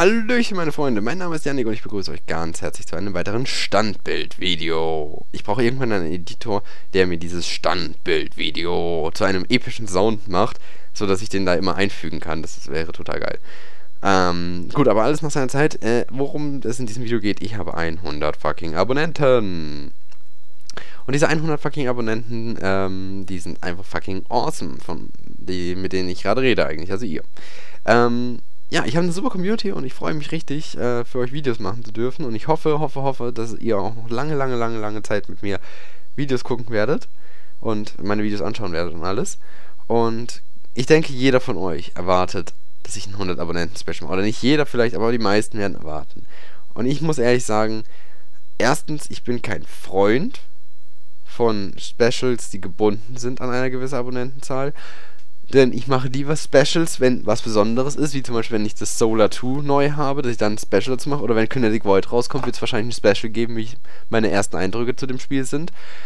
Hallöchen meine Freunde, mein Name ist Yannick und ich begrüße euch ganz herzlich zu einem weiteren Standbild-Video. Ich brauche irgendwann einen Editor, der mir dieses Standbild-Video zu einem epischen Sound macht, sodass ich den da immer einfügen kann. Das wäre total geil. Gut, aber alles nach seiner Zeit. Worum es in diesem Video geht, ich habe 100 fucking Abonnenten. Und diese 100 fucking Abonnenten, die sind einfach fucking awesome, mit denen ich gerade rede eigentlich, also ihr. Ja, ich habe eine super Community und ich freue mich richtig, für euch Videos machen zu dürfen. Und ich hoffe, dass ihr auch noch lange Zeit mit mir Videos gucken werdet und meine Videos anschauen werdet und alles. Und ich denke, jeder von euch erwartet, dass ich ein 100 Abonnenten-Special mache. Oder nicht jeder vielleicht, aber die meisten werden erwarten. Und ich muss ehrlich sagen, erstens, ich bin kein Freund von Specials, die gebunden sind an eine gewisse Abonnentenzahl. Denn ich mache lieber Specials, wenn was Besonderes ist, wie zum Beispiel, wenn ich das Solar 2 neu habe, dass ich dann ein Special dazu mache. Oder wenn Kinetic Void rauskommt, wird es wahrscheinlich ein Special geben, wie meine ersten Eindrücke zu dem Spiel sind.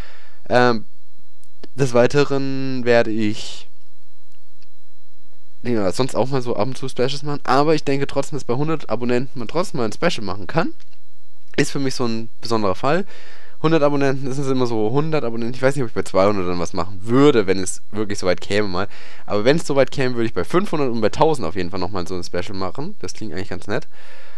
Des Weiteren werde ich sonst auch mal so ab und zu Specials machen. Aber ich denke trotzdem, dass bei 100 Abonnenten man trotzdem mal ein Special machen kann. Ist für mich so ein besonderer Fall. 100 Abonnenten, das sind immer so 100 Abonnenten. Ich weiß nicht, ob ich bei 200 dann was machen würde, wenn es wirklich so weit käme mal. Aber wenn es so weit käme, würde ich bei 500 und bei 1000 auf jeden Fall nochmal so ein Special machen. Das klingt eigentlich ganz nett.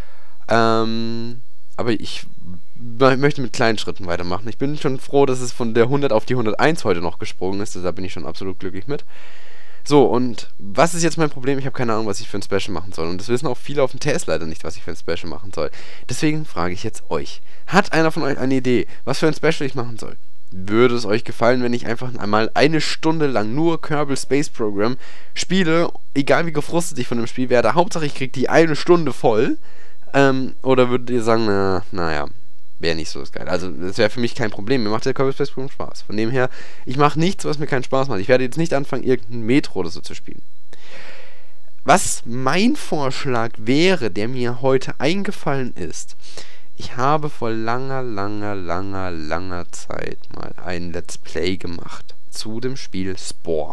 Aber ich möchte mit kleinen Schritten weitermachen. Ich bin schon froh, dass es von der 100 auf die 101 heute noch gesprungen ist. Da bin ich schon absolut glücklich mit. So, und was ist jetzt mein Problem? Ich habe keine Ahnung, was ich für ein Special machen soll. Und das wissen auch viele auf dem TS leider nicht, was ich für ein Special machen soll. Deswegen frage ich jetzt euch. Hat einer von euch eine Idee, was für ein Special ich machen soll? Würde es euch gefallen, wenn ich einfach einmal eine Stunde lang nur Kerbal Space Program spiele, egal wie gefrustet ich von dem Spiel werde? Hauptsache ich kriege die eine Stunde voll. Oder würdet ihr sagen, naja, wäre nicht so geil. Also, das wäre für mich kein Problem. Mir macht der Kerbal Space Program Spaß. Von dem her, ich mache nichts, was mir keinen Spaß macht. Ich werde jetzt nicht anfangen, irgendein Metro oder so zu spielen. Was mein Vorschlag wäre, der mir heute eingefallen ist, ich habe vor langer Zeit mal ein Let's Play gemacht zu dem Spiel Spore.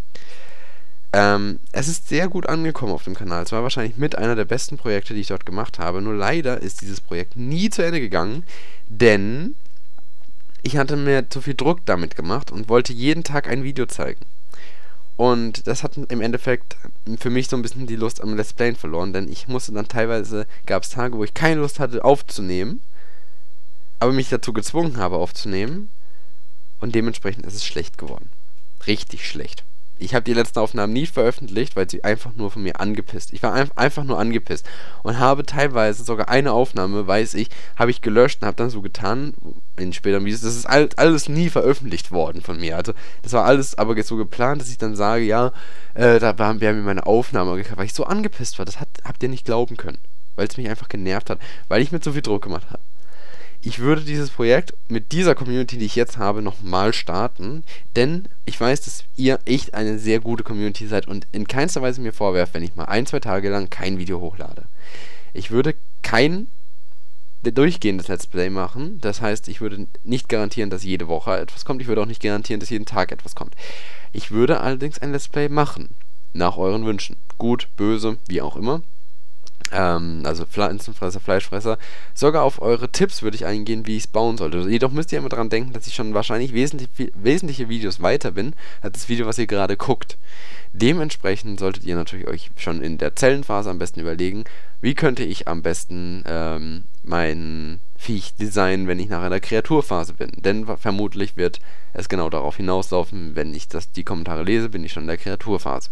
Es ist sehr gut angekommen auf dem Kanal. Es war wahrscheinlich mit einer der besten Projekte, die ich dort gemacht habe. Nur leider ist dieses Projekt nie zu Ende gegangen, denn ich hatte mir zu viel Druck damit gemacht und wollte jeden Tag ein Video zeigen. Und das hat im Endeffekt für mich so ein bisschen die Lust am Let's Playen verloren, denn ich musste dann teilweise, gab es Tage, wo ich keine Lust hatte aufzunehmen, aber mich dazu gezwungen habe aufzunehmen und dementsprechend ist es schlecht geworden. Richtig schlecht. Ich habe die letzten Aufnahmen nie veröffentlicht, weil sie einfach nur von mir angepisst. Ich war einfach nur angepisst und habe teilweise sogar eine Aufnahme, weiß ich, habe ich gelöscht und habe dann so getan, in späteren Videos, das ist alles nie veröffentlicht worden von mir. Also das war alles aber so geplant, dass ich dann sage, ja, wir haben mir meine Aufnahme gekauft, weil ich so angepisst war. Das habt ihr nicht glauben können, weil es mich einfach genervt hat, weil ich mir zu viel Druck gemacht habe. Ich würde dieses Projekt mit dieser Community, die ich jetzt habe, nochmal starten, denn ich weiß, dass ihr echt eine sehr gute Community seid und in keinster Weise mir vorwerft, wenn ich mal 1-2 Tage lang kein Video hochlade. Ich würde kein durchgehendes Let's Play machen, das heißt, ich würde nicht garantieren, dass jede Woche etwas kommt, ich würde auch nicht garantieren, dass jeden Tag etwas kommt. Ich würde allerdings ein Let's Play machen, nach euren Wünschen. Gut, böse, wie auch immer. Also Pflanzenfresser, Fleischfresser. Sogar auf eure Tipps würde ich eingehen, wie ich es bauen sollte. Jedoch müsst ihr immer daran denken, dass ich schon wahrscheinlich wesentliche Videos weiter bin, als das Video, was ihr gerade guckt. Dementsprechend solltet ihr natürlich euch schon in der Zellenphase am besten überlegen, wie könnte ich am besten mein Viech designen, wenn ich nach einer Kreaturphase bin. Denn vermutlich wird es genau darauf hinauslaufen, wenn ich die Kommentare lese, bin ich schon in der Kreaturphase.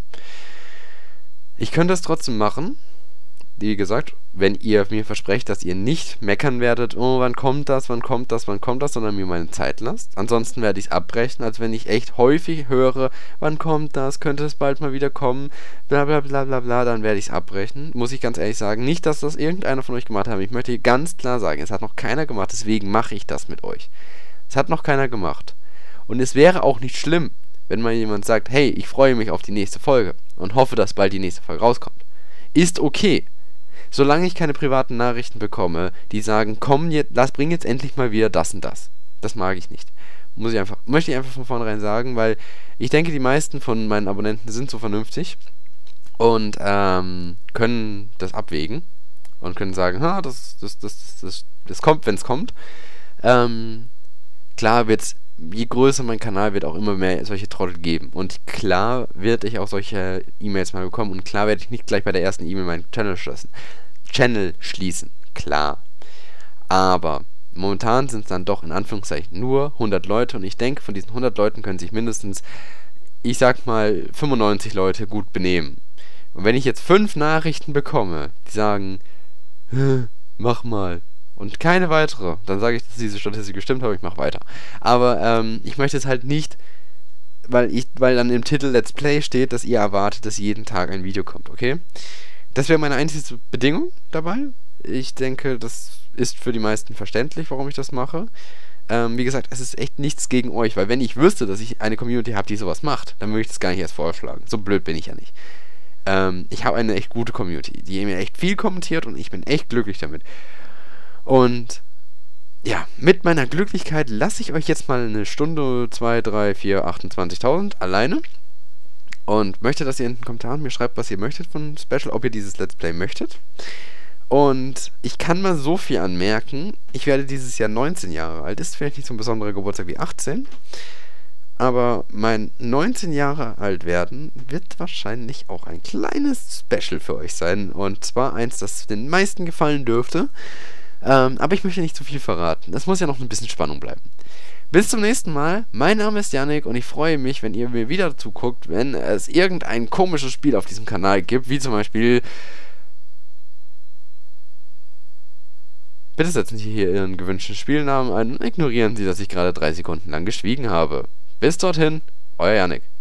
Ich könnte es trotzdem machen. Wie gesagt, wenn ihr mir versprecht, dass ihr nicht meckern werdet, oh, wann kommt das, sondern mir meine Zeit lasst. Ansonsten werde ich es abbrechen, als wenn ich echt häufig höre, wann kommt das, könnte es bald mal wieder kommen, bla bla bla bla bla, dann werde ich es abbrechen. Muss ich ganz ehrlich sagen, nicht, dass das irgendeiner von euch gemacht hat. Ich möchte hier ganz klar sagen, es hat noch keiner gemacht, deswegen mache ich das mit euch. Es hat noch keiner gemacht. Und es wäre auch nicht schlimm, wenn mal jemand sagt, hey, ich freue mich auf die nächste Folge und hoffe, dass bald die nächste Folge rauskommt. Ist okay. Solange ich keine privaten Nachrichten bekomme, die sagen, komm, bring jetzt endlich mal wieder das und das. Das mag ich nicht. Möchte ich einfach von vornherein sagen, weil ich denke, die meisten von meinen Abonnenten sind so vernünftig und können das abwägen. und können sagen, ha, das kommt, wenn es kommt. Ähm, Klar wird's, je größer mein Kanal wird, auch immer mehr solche Trottel geben. Und klar werde ich auch solche E-Mails mal bekommen. Und klar werde ich nicht gleich bei der ersten E-Mail meinen Channel schließen. Klar. Aber momentan sind es dann doch in Anführungszeichen nur 100 Leute. Und ich denke, von diesen 100 Leuten können sich mindestens, ich sag mal, 95 Leute gut benehmen. Und wenn ich jetzt 5 Nachrichten bekomme, die sagen, mach mal, und keine weitere, dann sage ich, dass diese Statistik gestimmt hat, ich mache weiter. Aber ich möchte es halt nicht, weil dann im Titel Let's Play steht, dass ihr erwartet, dass jeden Tag ein Video kommt, okay? Das wäre meine einzige Bedingung dabei. Ich denke, das ist für die meisten verständlich, warum ich das mache. Wie gesagt, es ist echt nichts gegen euch, weil wenn ich wüsste, dass ich eine Community habe, die sowas macht, dann würde ich das gar nicht erst vorschlagen. So blöd bin ich ja nicht. Ich habe eine echt gute Community, die mir echt viel kommentiert und ich bin echt glücklich damit. Und ja, mit meiner Glücklichkeit lasse ich euch jetzt mal eine Stunde, 2, 3, 4, 28.000 alleine. Und möchte, dass ihr in den Kommentaren mir schreibt, was ihr möchtet von Special, ob ihr dieses Let's Play möchtet. Und ich kann mal so viel anmerken, ich werde dieses Jahr 19 Jahre alt. Ist vielleicht nicht so ein besonderer Geburtstag wie 18. Aber mein 19 Jahre alt werden wird wahrscheinlich auch ein kleines Special für euch sein. Und zwar eins, das den meisten gefallen dürfte. Aber ich möchte nicht zu viel verraten. Es muss ja noch ein bisschen Spannung bleiben. Bis zum nächsten Mal. Mein Name ist Yannick und ich freue mich, wenn ihr mir wieder zuguckt, wenn es irgendein komisches Spiel auf diesem Kanal gibt, wie zum Beispiel... Bitte setzen Sie hier Ihren gewünschten Spielnamen ein und ignorieren Sie, dass ich gerade 3 Sekunden lang geschwiegen habe. Bis dorthin, euer Yannick.